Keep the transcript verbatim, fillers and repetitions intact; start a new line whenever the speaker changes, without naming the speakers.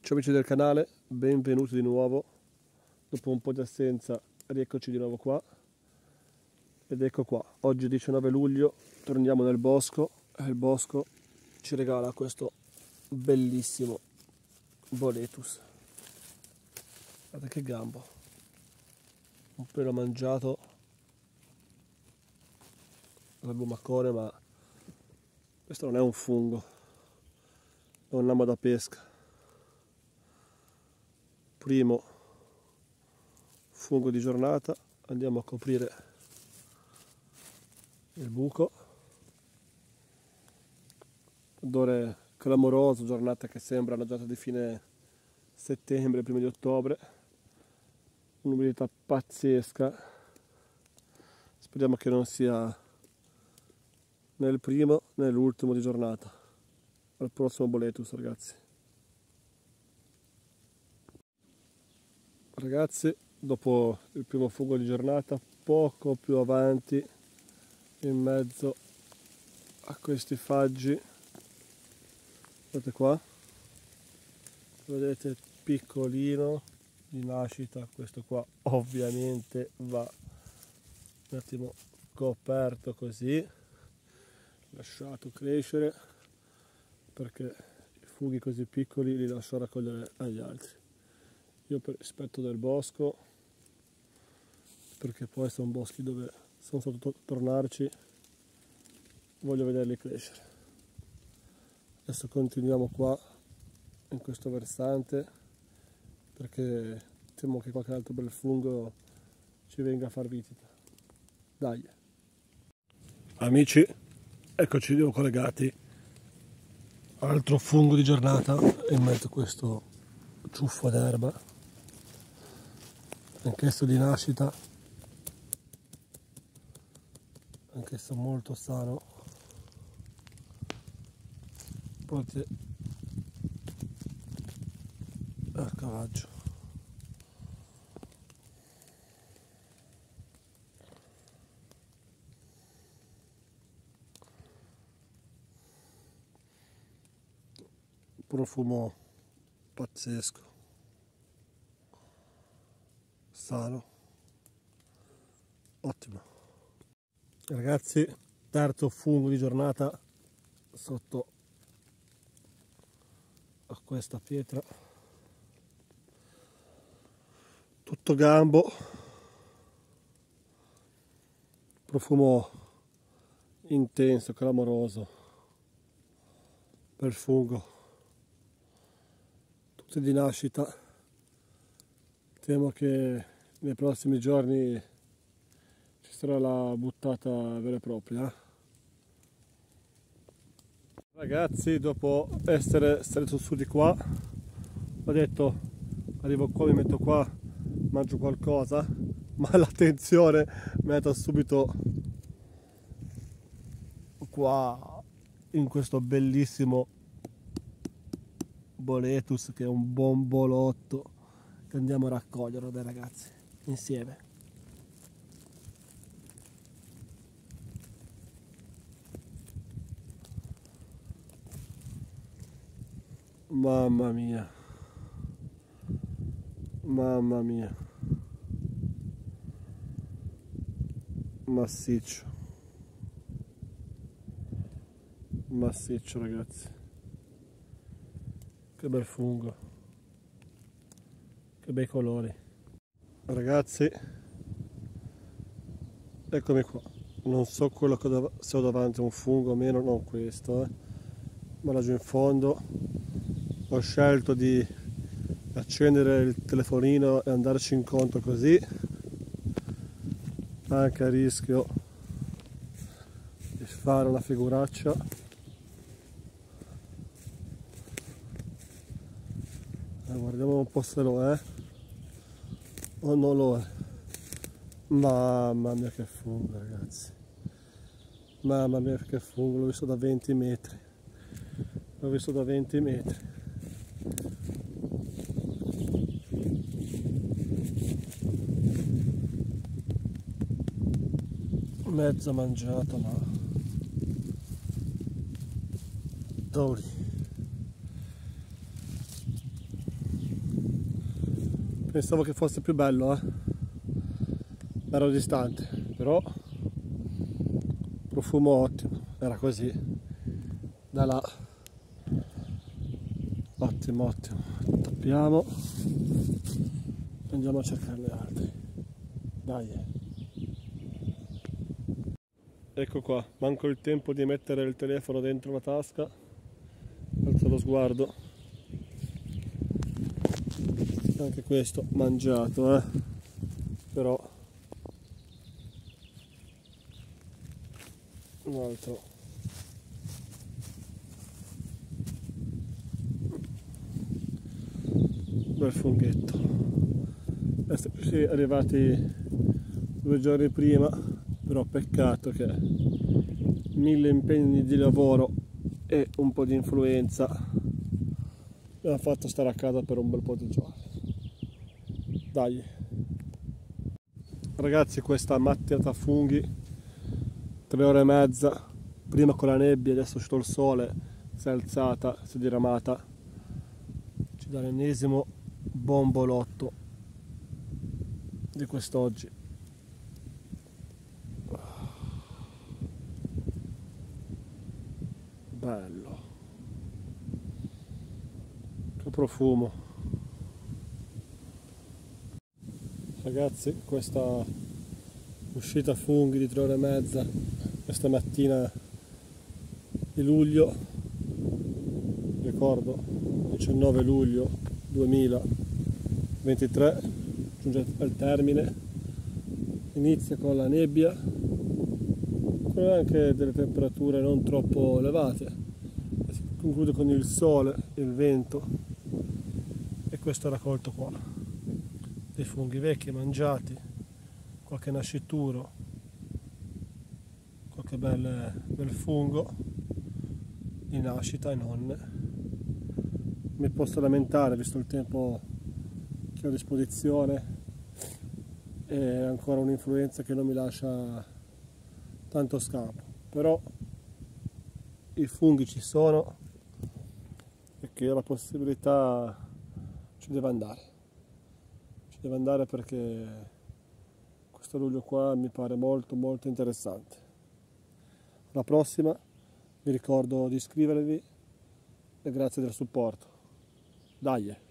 Ciao amici del canale, benvenuti di nuovo. Dopo un po' di assenza rieccoci di nuovo qua. Ed ecco qua, oggi diciannove luglio, torniamo nel bosco e il bosco ci regala questo bellissimo Boletus. Guardate che gambo, un pelo mangiato dal lumacone, ma questo non è un fungo, è un lama da pesca. Primo fungo di giornata, andiamo a coprire il buco. Odore clamoroso, giornata che sembra una giornata di fine settembre, primo di ottobre, un'umidità pazzesca. Speriamo che non sia né il primo né l'ultimo di giornata. Al prossimo Boletus, ragazzi. Ragazzi, dopo il primo fungo di giornata, poco più avanti, in mezzo a questi faggi, guardate qua, vedete, piccolino di nascita, questo qua ovviamente va un attimo coperto così, lasciato crescere, perché i funghi così piccoli li lascio raccogliere agli altri. Io per rispetto del bosco, perché poi sono boschi dove sono stato tornarci, voglio vederli crescere. Adesso continuiamo qua in questo versante, perché temo che qualche altro bel fungo ci venga a far visita. Dai amici, eccoci di nuovo collegati. Altro fungo di giornata in mezzo a questo ciuffo d'erba, anch'esso di nascita, anch'esso molto sano, pronti al cavaggio. Profumo pazzesco, sano, ottimo. Ragazzi, terzo fungo di giornata sotto a questa pietra, tutto gambo, profumo intenso, clamoroso per fungo, tutti di nascita. Temo che nei prossimi giorni ci sarà la buttata vera e propria. Ragazzi, dopo essere salito su di qua, ho detto arrivo qua, mi metto qua, mangio qualcosa, ma l'attenzione mi è andata subito qua in questo bellissimo Boletus, che è un bombolotto che andiamo a raccogliere, dai ragazzi, insieme. Mamma mia, mamma mia, massiccio, massiccio ragazzi, che bel fungo, che bei colori. Ragazzi, eccomi qua, non so quello che ho, se ho davanti un fungo o meno, non questo, eh. Ma laggiù in fondo ho scelto di accendere il telefonino e andarci incontro così, anche a rischio di fare una figuraccia. Eh, guardiamo un po' se lo è o non lo è. Mamma mia che fungo, ragazzi, mamma mia che fungo, l'ho visto da venti metri, l'ho visto da venti metri. Mezzo mangiato, ma Dori. pensavo che fosse più bello, eh. Ero distante, però profumo ottimo, era così, da là, ottimo, ottimo. Tappiamo e andiamo a cercarne altri, dai. Ecco qua, manco il tempo di mettere il telefono dentro la tasca, alzo lo sguardo, anche questo mangiato, eh, però un altro bel funghetto. Sì, arrivati due giorni prima, però peccato che mille impegni di lavoro e un po' di influenza mi hanno fatto stare a casa per un bel po' di giorni. Dai ragazzi, questa mattinata a funghi, tre ore e mezza, prima con la nebbia, adesso è uscito il sole, si è alzata, si è diramata, ci dà l'ennesimo bombolotto di quest'oggi. Bello, che profumo. Ragazzi, questa uscita a funghi di tre ore e mezza questa mattina di luglio, ricordo diciannove luglio duemilaventitré, giunge al termine, inizia con la nebbia, con anche delle temperature non troppo elevate, si conclude con il sole, il vento e questo raccolto qua, dei funghi vecchi mangiati, qualche nascituro, qualche bel, bel fungo di nascita e non. Mi posso lamentare visto il tempo che ho a disposizione e ancora un'influenza che non mi lascia tanto scampo, però i funghi ci sono e che la possibilità ci deve andare, ci deve andare perché questo luglio qua mi pare molto molto interessante. Alla prossima, vi ricordo di iscrivervi e grazie del supporto. Dai!